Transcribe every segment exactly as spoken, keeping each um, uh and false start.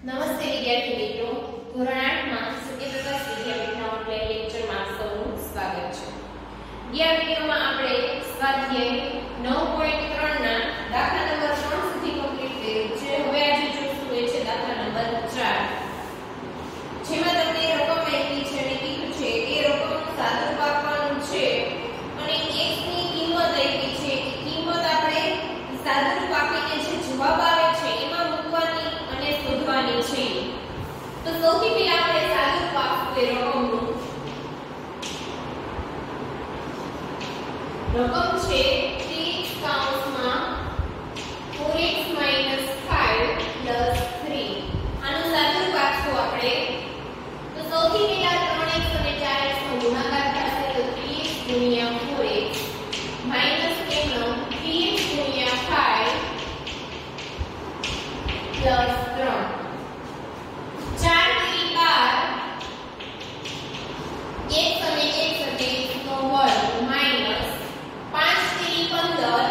નમસ્તે વિદ્યાર્થી મિત્રો, ધોરણ આઠ માં સત્યપ્રકાશ વિદ્યાપીઠના ઓનલાઈન લેક્ચરમાં આપ સૌનું સ્વાગત છે. ગયા વિડિયોમાં આપણે સ્વાધ્યાય નવ પોઈન્ટ ત્રણ ના દાખલા નંબર ત્રણ સુધી કમ્પ્લીટ કર્યું છે. હવે આજે જોઈશું એ છે દાખલા નંબર ચાર, જેમાં તમને રકમ આપી છે અને કીધું છે કે રકમનું સાદુરૂપ આપવાનું છે અને x ની કિંમત આપી છે. એ કિંમત આપણે સાદુરૂપ આપીને જે જવાબ આવે છે એમાં મૂકવાની અને શોધવાની છે. તો સૌથી પહેલા આપણે સાદુરૂપ આપવું એ રકમનું. રકમ છે ત્રીસ કૌંસમાં four x minus five plus three. આનું સાદુરૂપ આપશું આપણે. તો સૌથી પહેલા ત્રણ x અને ચાર x નો ગુણાકાર થશે તો ત્રીસ ગુણ્યા four x minus એનો ત્રીસ ગુણ્યા five plus ત્રણ. ચાર તેરી બાર, x અને x એટલે x નો વર્ગ minus પાંચ તેરી પંદર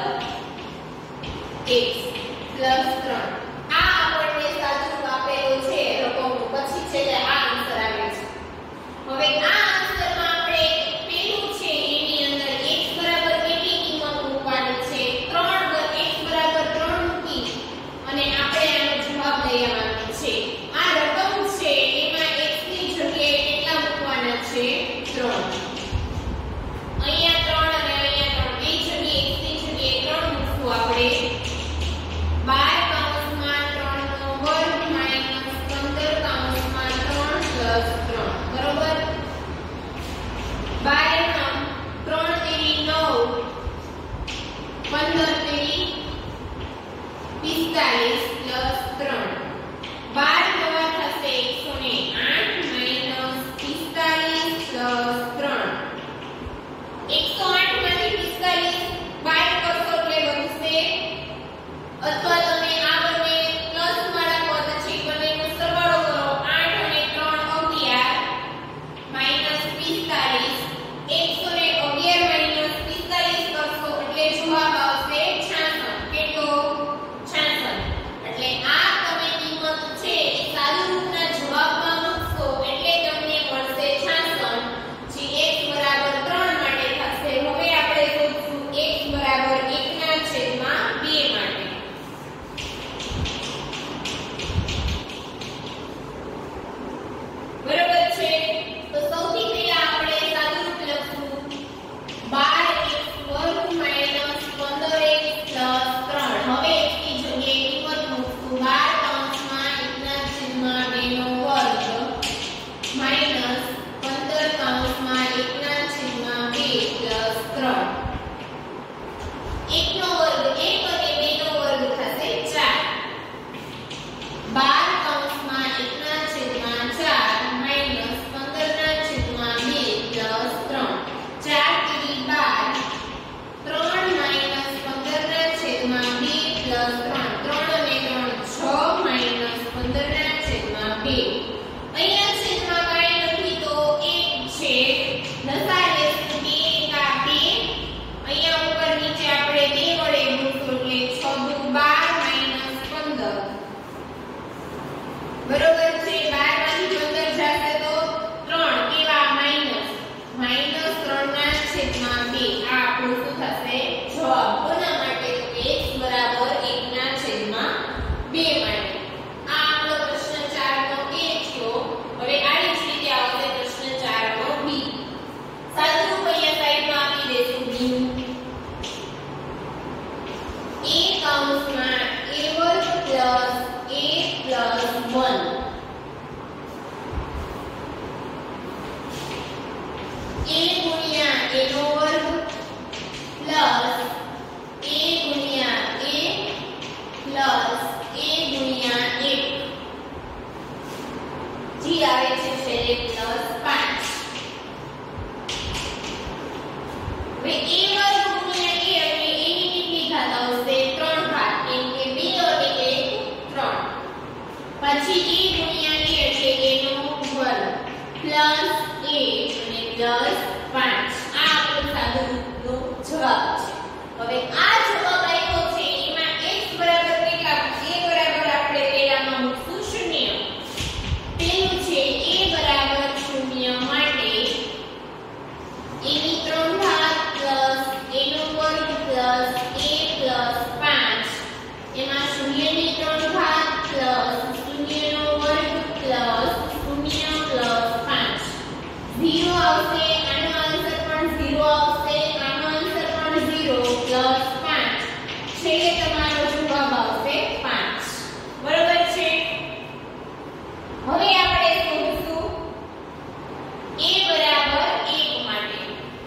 x plus ત્રણ. આ આપણને સાદુરૂપ આપેલું છે રકમનું. પછી છે કે આ આન્સર આવે છે. હવે આ આન્સરમાં આપણે પેલું છે એની અંદર x બરાબર કેટલી કિંમત મૂકવાની છે? ત્રણ. x બરાબર ત્રણ મૂકી અને આપણે આનો જવાબ લઈ આવવાનો છે. આ રકમ છે એમાં x ની જગ્યાએ કેટલા મૂકવાના છે? ત્રણ. અહીંયા ત્રણ અને અહીંયા ત્રણ, બે જગ્યાએ x ની જગ્યાએ ત્રણ મૂકશું આપણે. બાર કૌંસમાં ત્રણ નો વર્ગ માઈનસ પંદર કૌંસમાં ત્રણ પ્લસ ત્રણ. બરોબર? બાર એમ ત્રણ તેરી નવ, પંદર તેરી પિસ્તાલીસ પ્લસ ત્રણ. બાર નવા થશે એકસો ને આઠ માઈનસ પિસ્તાલીસ પ્લસ ત્રણ. એકસો આઠ માંથી પિસ્તાલીસ બાર કરશો એટલે વધશે, અથવા તમે આ બંને પ્લસ વાળા પદ છે બંનેનો સરવાળો કરો. આઠ અને ત્રણ અગિયાર માઈનસ પિસ્તાલીસ. એકસો ને અગિયાર માઈનસ પિસ્તાલીસ કરશો એટલે જવાબ આવશે છાસઠ. કેટલો? છાસઠ. એટલે આ તમે કિંમત છે એ સાદુરૂપના જવાબમાં મૂકશો એટલે તમને મળશે છાસઠ, જે x બરાબર ત્રણ માટે થશે. હવે આપણે શોધશું x બરાબર એક ના છેદમાં બે માટે. બરાબર છે? તો સૌથી પહેલા આપણે સાદુરૂપ લખશું. બાર x વર્ગ માઈનસ પંદર x પ્લસ ત્રણ. હવે x ની જગ્યાએ કિંમત મૂકશું. બાર કૌંસમાં એક ના છેદમાં બે નો વર્ગ માઈનસ પંદર કૌંસમાં એક ના છેદમાં બે પ્લસ ત્રણ. એક નો વર્ગ એક અને બે નો વર્ગ થશે ચાર. બાર કૌંસમાં એક ના છેદમાં ચાર માઈનસ પંદર ના છેદમાં બે પ્લસ ત્રણ. ચાર તેરી બાર, ત્રણ માઈનસ પંદર ના છેદમાં બે પ્લસ ત્રણ. ત્રણ અને ત્રણ છ માઈનસ પંદર ના છેદમાં બે. અહીંયા છેદમાં કાંઈ નથી તો એક છે. લસા લેશું બે એકા બે. અહીંયા ઉપર નીચે આપણે બે વડે ગુણશું એટલે છ દુ બાર માઈનસ પંદર. બરોબર છે? બાર માંથી પંદર જશે તો ત્રણ. કેવા? માઈનસ. માઈનસ ત્રણ ના છેદમાં બે. આ આપણું શું થશે? જવાબ. કોના માટે? તો x બરાબર એક ના છેદમાં બે માટે. આ આપણો પ્રશ્ન ચાર નો a થયો. હવે આની જ રીતે આવશે પ્રશ્ન ચાર નો b. સાદુરૂપ અહીંયા સાઈડમાં આપી દેશું b નું. a કૌંસમાં a વર્ગ plus a plus one. a ગુણ્યા a નો વર્ગ પ્લસ a ગુણ્યા a પ્લસ a ગુણ્યા એક. જી આવે છે છેલ્લે પ્લસ પાંચ. હવે a વર્ગ ગુણ્યા a એટલે a ની કેટલી ઘાત આવશે? ત્રણ ઘાત. કેમ કે બે અને એક ત્રણ. પછી a ગુણ્યા a એટલે a નો વર્ગ પ્લસ a અને પ્લસ પાંચ. આ આપણો સાદુરૂપનો જવાબ છે. હવે આ જવાબ આપ્યો છે એમાં x બરાબર કેટલા? a બરાબર આપણે પહેલામાં મૂકશું શૂન્ય. છેલ્લે તમારો જવાબ આવશે પાંચ. બરોબર છે. હવે આપણે શોધીશું a બરાબર એક માટે.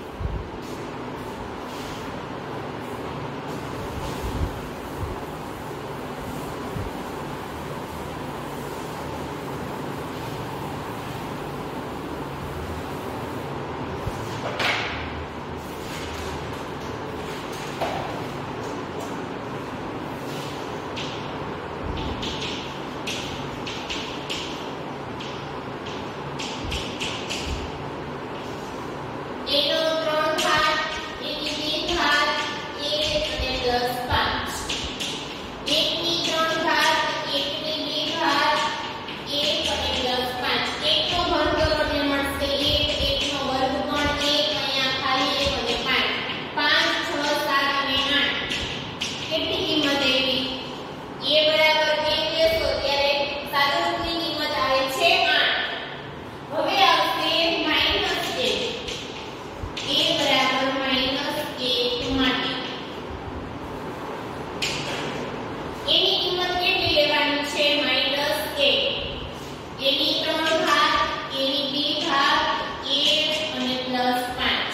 એનો ત્રણ ઘાત, એની બે ઘાત, એક અને પ્લસ પાંચ. એકની ત્રણ ઘાત, એકની બે ઘાત, એક અને પ્લસ પાંચ. એકનો વર્ગ કરો એટલે મળશે એક, એકનો વર્ગ પણ એક, અહીંયા ખાલી એક અને પાંચ. પાંચ, છ, સાત અને આઠ. કેટલી કિંમત આવી? a બરાબર એક લેશો ત્યારે સાદુરૂપની કિંમત આવે છે આઠ. હવે આવશે માઈનસ એક. a બરાબર માઈનસ એક માટે એની કિંમત કેટલી લેવાની છે? માઈનસ એક. એની ત્રણ ઘાત, એની બે ઘાત, એક અને પ્લસ પાંચ.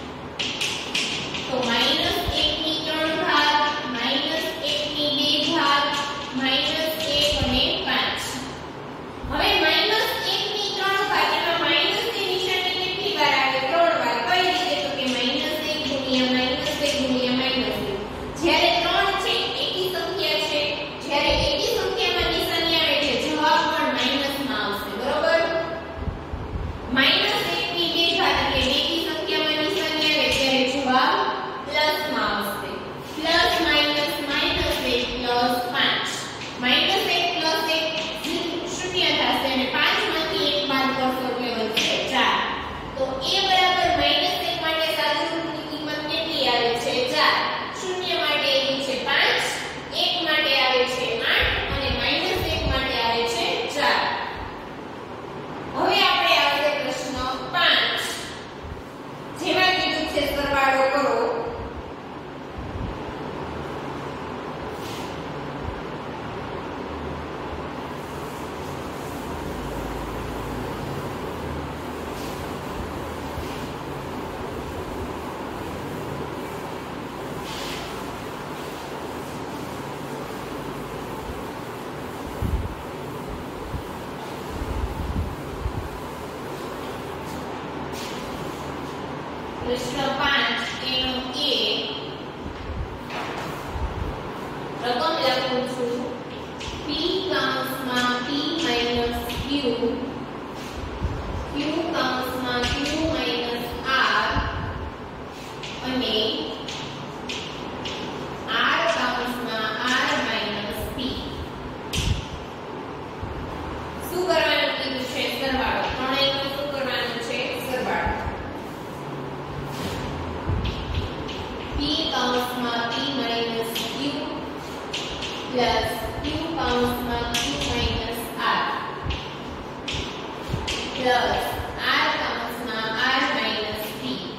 તો માઈનસ એક ની ત્રણ ઘાત, માઈનસ એક ની બે ઘાત, માઈનસ એક અને પાંચ. હવે માઈનસ એક ની ત્રણ ઘાત એમાં માઈનસ ની નિશાની કેટલી વાર આવે? ત્રણ વાર. કઈ રીતે? તો કે માઈનસ એક ગુણ્યા માઈનસ એક ગુણ્યા માઈનસ એક. જ્યારે ત્રણ છે એકી સંખ્યા છે, જ્યારે એકી સંખ્યામાં નિશાની આવે એટલે જવાબ પણ માઈનસ માં આવશે. બરોબર? માઈનસ એક ની બે ઘાત એટલે એકી સંખ્યામાં નિશાની આવે ત્યારે જવાબ પ્લસ માં આવશે. પ્લસ માઈનસ માઈનસ એક પ્લસ પાંચ. માઈનસ એક પ્લસ એક શૂન્ય થશે અને પાંચ માંથી એક બાદ કરશો એટલે વધશે ચાર. તો a બરાબર માઈનસ એક માટે સાદુરૂપની કિંમત કેટલી આવે છે? ચાર. શૂન્ય માટે આવી છે પાંચ, એક માટે આવે છે આઠ અને માઈનસ એક માટે આવે છે ચાર. હવે આપણે આવશે પ્રશ્ન પાંચ. જેમાં કીધું છે સરવાળો કરો. પ્રશ્ન પાંચ એનો a રકમ લખું છું p કૌંસમાં p માઈનસ q, q કૌંસમાં q માઈનસ r અને r કૌંસમાં r માઈનસ p. શું કરવાનું કીધું છે? સરવાળો. ત્રણેયનો શું કરવાનું છે? સરવાળો. p કૌંસમાં p minus q plus q કૌંસમાં q minus r plus r કૌંસમાં r માઈનસ p.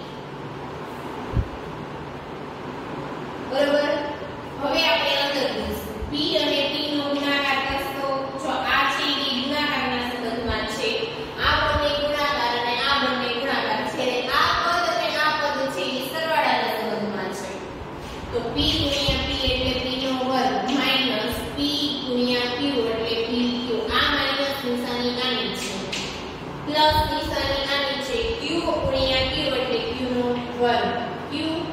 બરોબર? હવે આપણે અંદર જોઈશું p અને t નો ગુણાકાર કરશો. જો આ છે એ ગુણાકારના સંબંધમાં છે, આ બંને ગુણાકાર અને આ બંને ગુણાકાર છે. આ પદ અને આ પદ છે એ સરવાળાના સંબંધમાં છે. તો p ગુણ્યા p એટલે p નો વર્ગ માઈનસ p ગુણ્યા q એટલે p q. આ માઈનસ નિશાની આની છે, પ્લસ નિશાની આની છે. q ગુણ્યા q એટલે q નો વર્ગ, q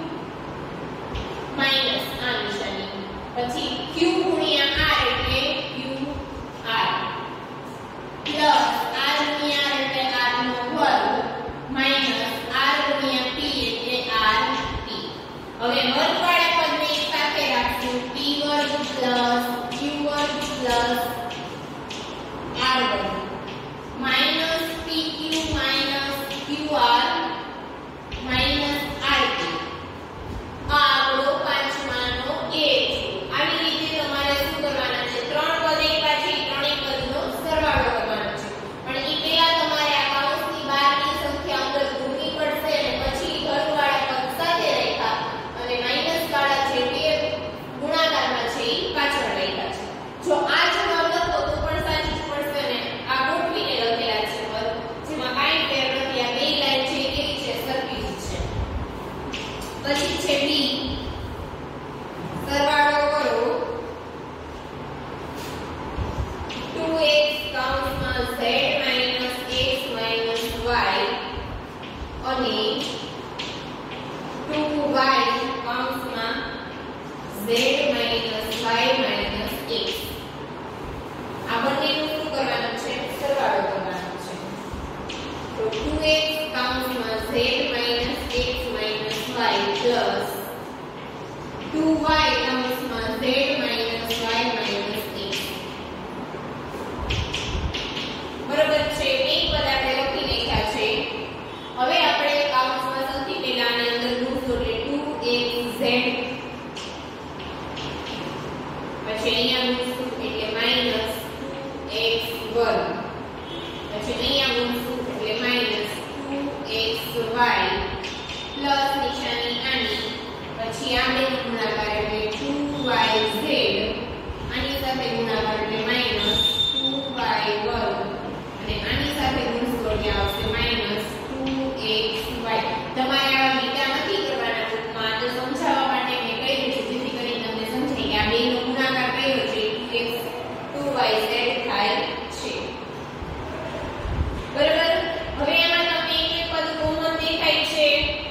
માઈનસ આ નિશાની. પછી q ગુણ્યા r એટલે q r પ્લસ r ગુણ્યા r એટલે r નો વર્ગ માઈનસ r ગુણ્યા p એટલે r p. હવે વર્ગવાળા પદને એક સાથે રાખશું. p વર્ગ પ્લસ q વર્ગ પ્લસ r વર્ગ minus pq minus qr minus rp. આ આપણો પાંચમાનો a છે. આવી રીતે તમારે ટુ વાય કૌંસમાં z minus y minus x. બરોબર છે. એક પદ આપણે લખી નાખ્યા છે. હવે આપણે કૌંસમાં સૌથી પહેલા આની અંદર મૂકશું એટલે ટુ એક્સ ઝેડ, પછી અહીંયા મૂકશું એટલે માઈનસ ટુ એક્સ વર્ગ, પછી અહીંયા મૂકશું એટલે minus two X Y plus નિશાની આની, પછી આ બે ગુણાકાર એટલે ટુ વાય ઝેડ, આની સાથે ગુણાકાર એટલે માઈનસ ટુ વાય વર્ગ, અને આની સાથે ગુણશો એટલે આવશે માઈનસ ટુ એક્સ વાય. તમારે આ લીટા નથી કરવાના ટૂંકમાં, તો સમજાવવા માટે મેં કહ્યું છે જેથી કરીને તમને સમજાય કે આ બેનો ગુણાકાર કર્યો છે two X two Y Z થાય છે. બરાબર. હવે આમાં તમને એક પદ કોમન દેખાય છે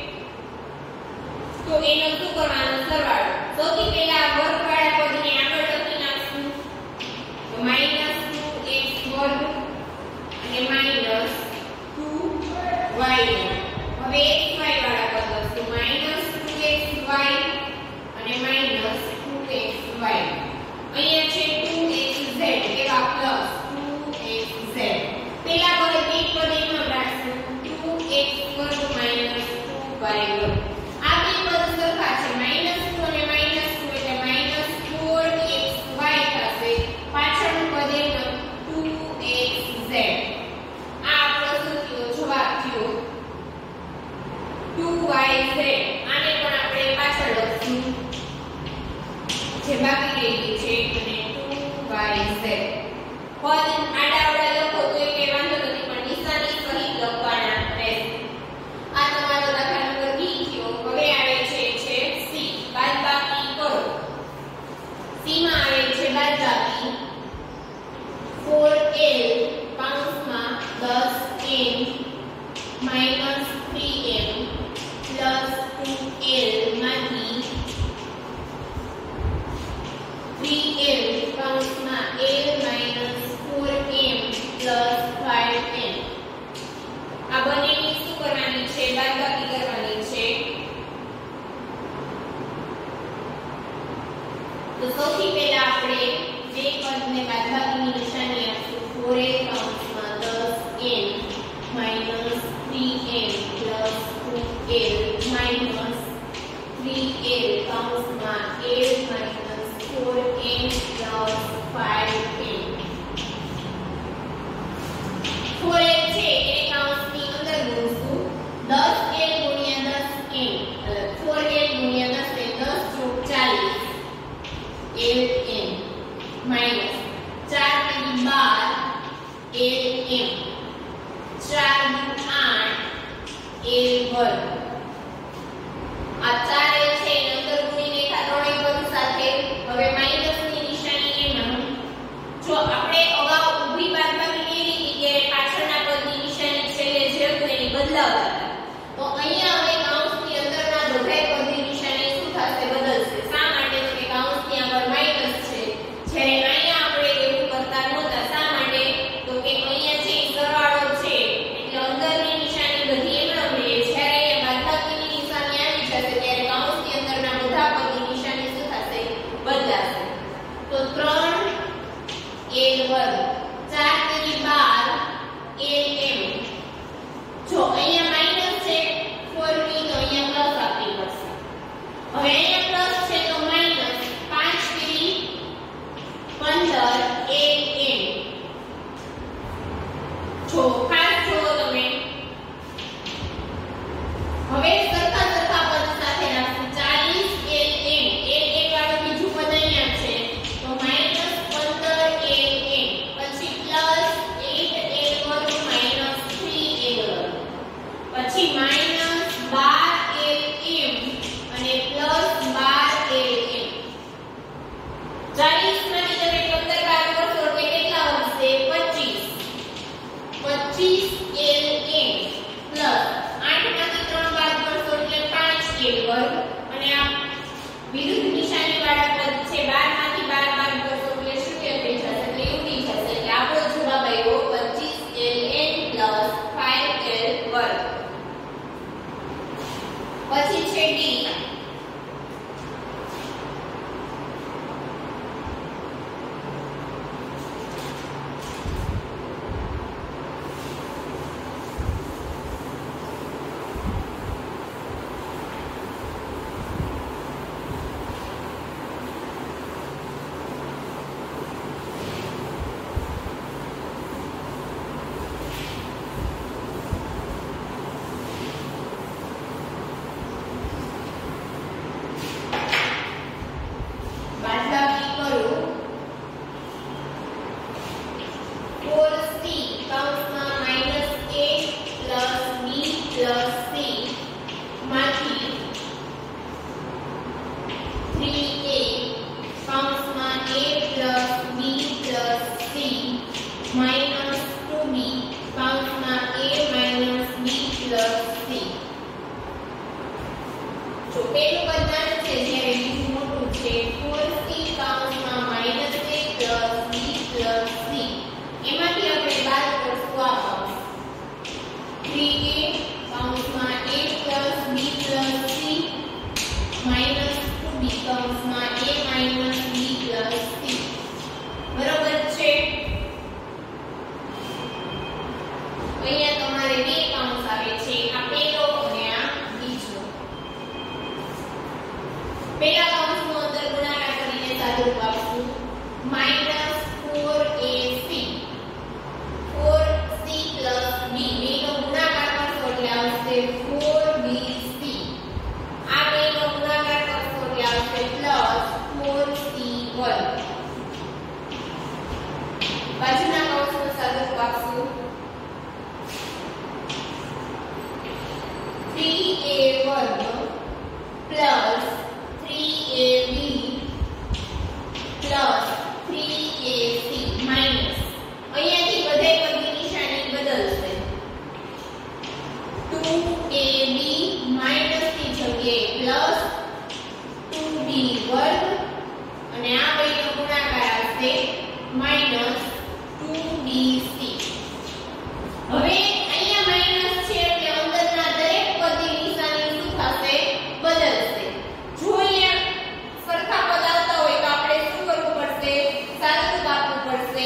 તો એનો શું કરવાનો? સરવાળો. સૌથી પહેલા વર્ગવાળા પદને આગળ લખી નાખશું તો માઈનસ ટુ એક્સ વર્ગ અને માઈનસ ટુ વાય. હવે xy વાળા પદ લખશું માઈનસ ટુ એક્સ વાય અને માઈનસ ટુ એક્સ વાય. અહીંયા છે ટુ એક્સ ઝેડ એવા પ્લસ ટુ એક્સ ઝેડ. પહેલા પદ એક પદ એમાં રાખશું ટુ એક્સ વર્ગ માઈનસ ટુ વાય વર્ગ. આ બે પદ સરખા છે, માઈનસ ટુ અને માઈનસ ટુ એટલે માઈનસ ફોર એક્સ વાય થશે. પાછળનું પદ એનો ટુ એક્સ ઝેડ. આ આપણો શું થયો? જવાબ થયો ટુ વાય ઝેડ. આને પણ આપણે પાછળ લખશું જે બાકી રહી ગયું છે અને ટુ વાય ઝેડ. પદ આડાઅવળા લખો તો એ વાંધો નથી, પણ નિશાની સહિત લખવાના રહેશે. આ તમારો દાખલા નંબર બી થયો. હવે આવે છે છે સી, બાદબાકી કરો. સી માં આવે છે બાદબાકી ફોર એલ કૌંસમાં દસ M minus three M plus two L માંથી થ્રી એલ કૌંસમાં L minus four M plus five M. આ બંનેની શું કરવાની છે? બાદબાકી કરવાની છે. તો સૌથી પહેલા આપણે બે પદને બાદબાકીની નિશાની આપશું. ફોર એલ કૌંસમાં દસ M minus three M plus two L minus three L કૌંસમાં L minus four M plus five M. Four L છે એ કૌંસની અંદર મૂકશું. દસ એલ ગુણ્યા દસ એમ એટલે ફોર એલ ગુણ્યા દસ એટલે દસ ચોક ચાલીસ એલ એમ માઈનસ ચાર તેરી બાર એલ એમ, ચાર દુ આઠ એલ વર્ગ. આ ચાર એલ છે એની અંદર ગુણીને એકા ત્રણેય પદ સાથે. હવે માઈનસ ની નિશાની એમાં જો આપણે અગાઉ ઊભી બાદબાકી કરી હતી ત્યારે પાછળના પદની નિશાની છેલ્લે જે હતું એની બદલાવતા હતા. તો અહીંયા હવે કૌંસની અંદરના બધાય પદની નિશાની શું થશે? બદલશે. શા માટે? તો કે કૌંસની આગળ માઈનસ છે, જ્યારે અહીંયા આપણે એવું કરતા નહોતા. શા માટે? તો કે અહીંયા જે સરવાળો છે એટલે અંદરની નિશાની બધી એમ ન રહે. જ્યારે અહીંયા બાદબાકીની નિશાની આવી જશે ત્યારે કૌંસની અંદરના બધા પદની નિશાની શું થશે? બદલાશે. તો ત્રણ એલ વર્ગ, ચાર તેરી બાર એલ એમ. જો અહીંયા માઈનસ છે ફોર ની તો અહીંયા પ્લસ આપવી પડશે. હવે અહીંયા પ્લસ છે તો માઈનસ પાંચ તેરી પંદર એલ એમ. જો ખાસ જોવો તમે. હવે સરખા સરખા પદ સાથે રાખશું. ચાલીસ એલ એમ, એલ એક વાળું બીજું પદ અહીંયા છે તો માઈનસ પંદર એલ એમ, પછી પ્લસ એટ એલ વર્ગ માઈનસ થ્રી એલ વર્ગ, પછી માઈનસ બાર એલ એમ અને પ્લસ બી કૌંસમાં a minus b plus c. બરોબર છે? અહીંયા તમારે બે કૌંસ આવે છે, આ પહેલો અને આ બીજો. પહેલા કૌંસનો અંદર ગુણાકાર કરીને સાદુરૂપ આપશું minus four a c four c plus b. બેનો ગુણાકાર કરશો એટલે આવશે four b c. આ બેનો ગુણાકાર કરશો એટલે આવશે પ્લસ four c one. બાજુના કૌંસનો સાદુરૂપ આપશું three a one plus three a b plus three a c minus. અહીંયાથી બધે પદની નિશાની બદલશે. two a b minus ની જગ્યાએ પ્લસ two b વર્ગ અને આ બેનો ગુણાકાર આવશે minus two b c. હવે અહીંયા માઈનસ છે એટલે અંદરના દરેક પદની નિશાની શું થશે? બદલશે. જો અહીંયા સરખા પદ આવતા હોય તો આપણે શું કરવું પડશે? સાદુરૂપ આપવું પડશે.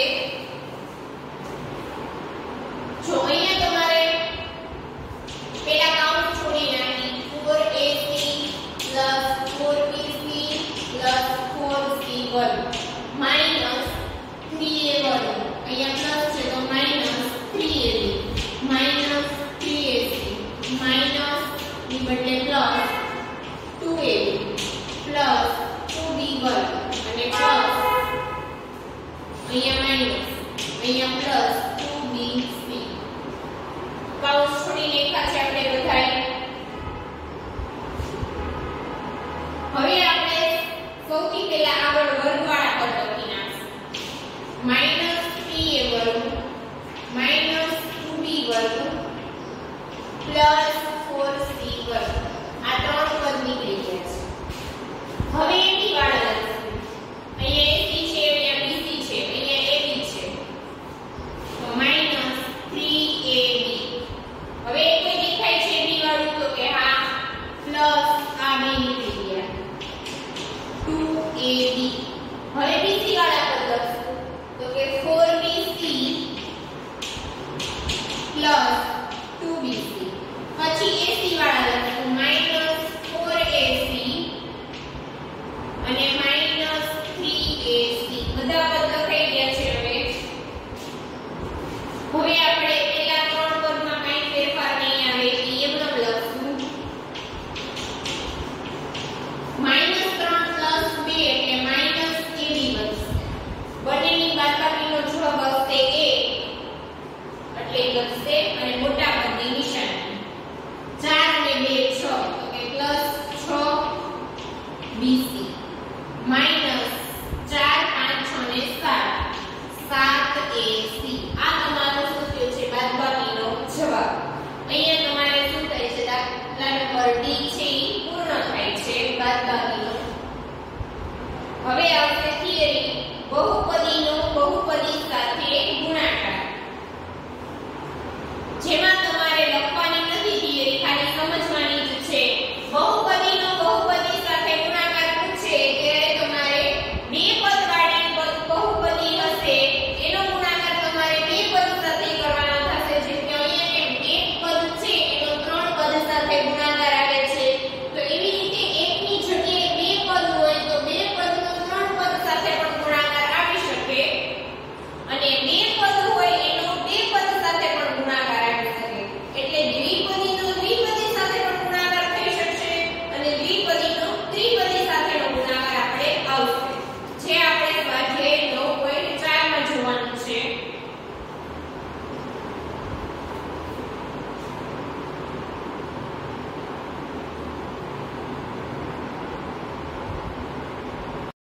જો અહીંયા તમારે પેલા કાઉન્ટ છોડી નાખી four a c plus four b c plus four c one minus three a one. અહીંયા પ્લસ છે તો minus three a b minus three a c minus ની બદલે plus two a b plus two b વર્ગ અને plus અહીંયા minus અહીંયા plus two b c. કૌંસ છોડી નાખ્યા છે આપણે બધાય. હવે આપણે સૌથી પહેલા આગળ વર્ગવાળા પદ લખી નાખશું minus three a વર્ગ minus two b વર્ગ plus four c વર્ગ. આ ત્રણ પદ નીકળી ગયા છે. હવે એની વાળા લખશું. અહીંયા ac છે, અહીંયા bc છે, અહીંયા ab છે તો minus three a b. હવે કોઈ દેખાય છે b વાળું તો કે હા પ્લસ આ બે નીકળી ગયા two a b. હવે bc વાળા પદ લખશું તો કે four b c plus two b c. પછી ac વાળા લખશું minus four a c અને minus three a c. બધા પદ લખાઈ ગયા છે. હવે હવે આપણે પેલા ત્રણ પદમાં કંઈ ફેરફાર નહીં આવે એટલે એમનેમ લખશું minus ત્રણ plus બે એટલે minus a b બનશે. બંનેની બાદબાકીનો જવાબ આવશે a એટલે બનશે અને મોટા પદની નિશાની ચાર અને બે છ તો કે પ્લસ છ b c minus